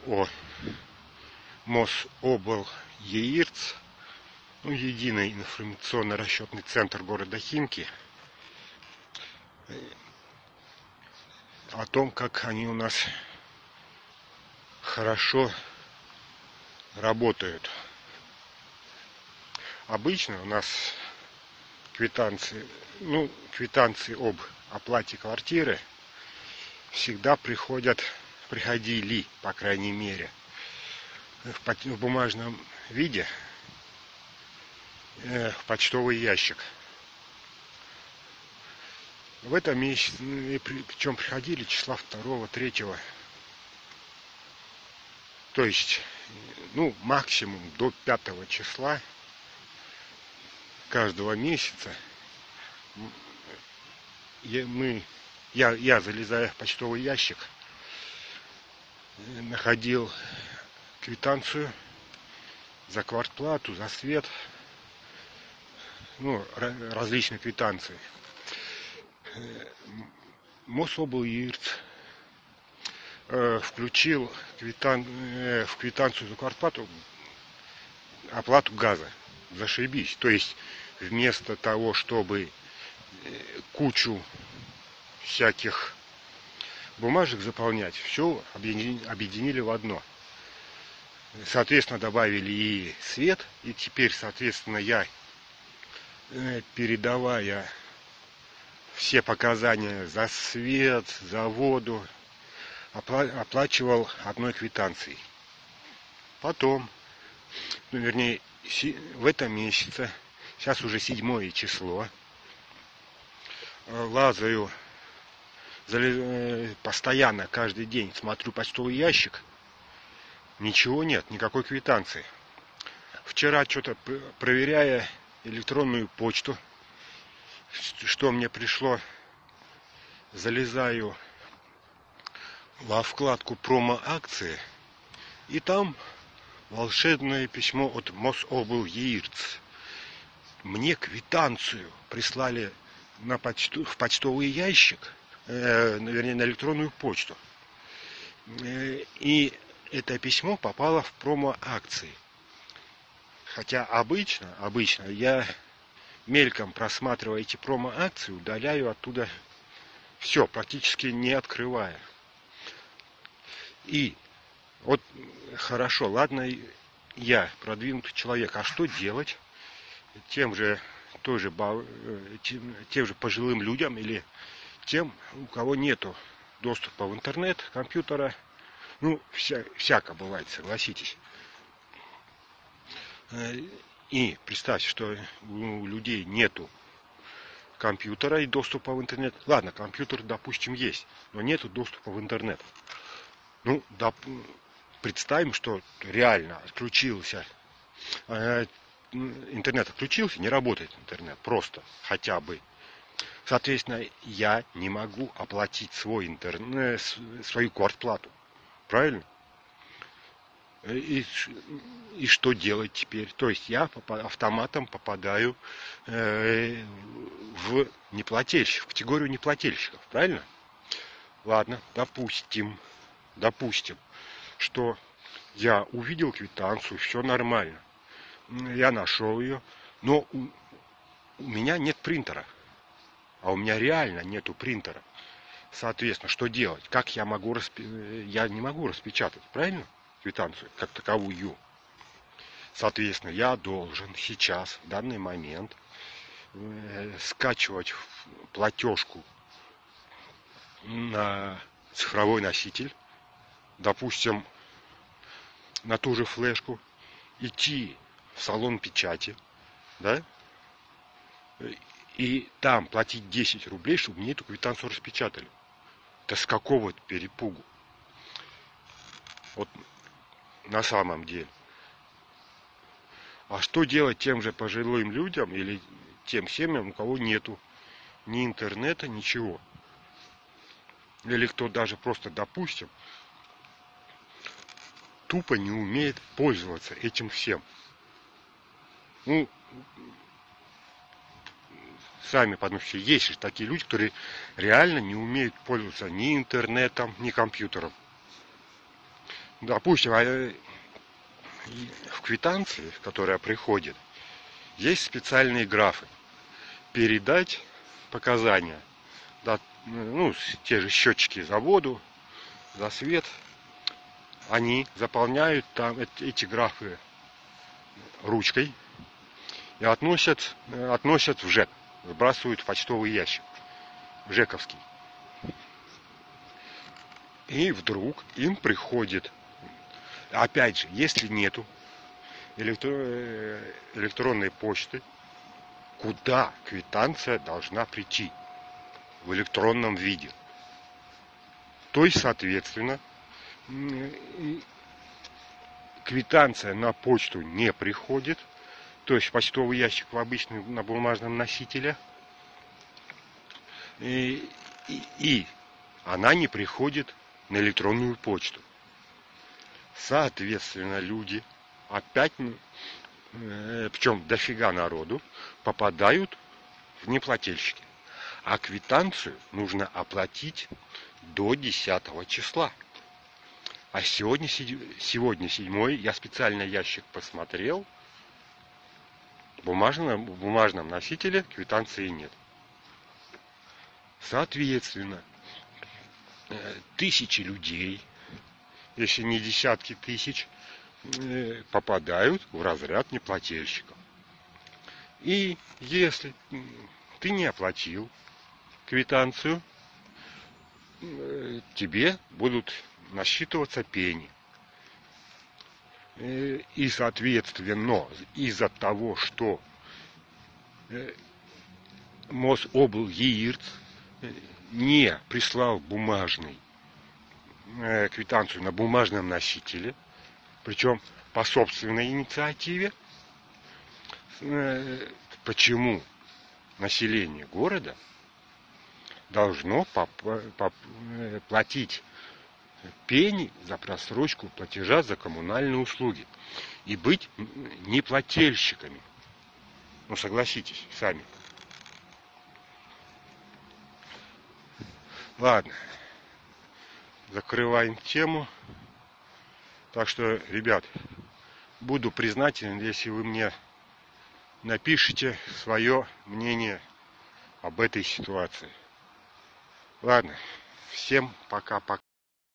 ООО Мособл ЕИРЦ, единый информационно-расчетный центр города Химки, о том, как они у нас хорошо работают. Обычно у нас квитанции об оплате квартиры всегда приходили, по крайней мере, в бумажном виде в почтовый ящик. В этом месяце, причем приходили числа 2-3, то есть, максимум до 5 числа каждого месяца я, залезая в почтовый ящик, находил квитанцию за квартплату, за свет, различные квитанции. Мособл ЕИРЦ включил в квитанцию за квартплату оплату газа. Зашибись. То есть вместо того, чтобы кучу всяких бумажек заполнять, все объединили в одно. Соответственно, добавили и свет, и теперь, соответственно, я, передавая все показания за свет, за воду, оплачивал одной квитанцией. Потом, в этом месяце, сейчас уже 7 число, лазаю, постоянно, каждый день смотрю почтовый ящик, ничего нет, никакой квитанции. Вчера что-то проверяя электронную почту, что мне пришло, залезаю во вкладку промо-акции, и там волшебное письмо от Мособл ЕИРЦ. Мне квитанцию прислали в почтовый ящик, на электронную почту. И это письмо попало в промо-акции. Хотя обычно я, мельком просматривая эти промо-акции, удаляю оттуда все, практически не открывая. И вот хорошо, ладно, я продвинутый человек, а что делать тем же пожилым людям или тем, у кого нету доступа в интернет, компьютера? Всяко бывает, согласитесь. И представьте, что у людей нету компьютера и доступа в интернет. Ладно, компьютер, допустим, есть, но нету доступа в интернет. Представим, что реально отключился интернет, не работает интернет, просто хотя бы. Соответственно, я не могу оплатить свой интернет, свою квартплату. Правильно? И что делать теперь? То есть я автоматом попадаю в категорию неплательщиков. Правильно? Ладно, допустим, что я увидел квитанцию, все нормально. Я нашел ее, но у меня нет принтера. А у меня реально нету принтера. Соответственно, что делать? Как я могу Я не могу распечатать, правильно? Квитанцию как таковую. Соответственно, я должен сейчас, в данный момент, скачивать платежку на цифровой носитель, допустим, на ту же флешку, идти в салон печати, да, и там платить 10 рублей, чтобы мне эту квитанцию распечатали. Это с какого-то перепугу. Вот на самом деле. А что делать тем же пожилым людям или тем семьям, у кого нету ни интернета, ничего? Или кто даже просто, допустим, тупо не умеет пользоваться этим всем. Сами подумайте, есть же такие люди, которые реально не умеют пользоваться ни интернетом, ни компьютером. допустим, в квитанции, которая приходит, есть специальные графы. Передать показания. Да, ну, те же счетчики за воду, за свет. Они заполняют там эти графы ручкой и относят в ЖЭК. Выбрасывают в почтовый ящик. В ЖЭКовский. И вдруг им приходит, опять же, если нету электронной почты, куда квитанция должна прийти? В электронном виде. То есть, соответственно, квитанция на почту не приходит, то есть почтовый ящик в обычном на бумажном носителе, и она не приходит на электронную почту. Соответственно, люди опять, причем дофига народу, попадают в неплательщики. А квитанцию нужно оплатить до 10 числа. А сегодня 7, я специально ящик посмотрел, в бумажном носителе квитанции нет. Соответственно, тысячи людей, если не десятки тысяч, попадают в разряд неплательщиков. И если ты не оплатил квитанцию, тебе будут насчитываться пени. И, соответственно, из-за того, что Мособлгиирц не прислал квитанцию на бумажном носителе, причем по собственной инициативе, почему население города должно платить пени за просрочку платежа за коммунальные услуги и быть неплательщиками. Ну, согласитесь сами. Ладно, закрываем тему. Так что, ребят, буду признателен, если вы мне напишите свое мнение об этой ситуации. Ладно, всем пока-пока.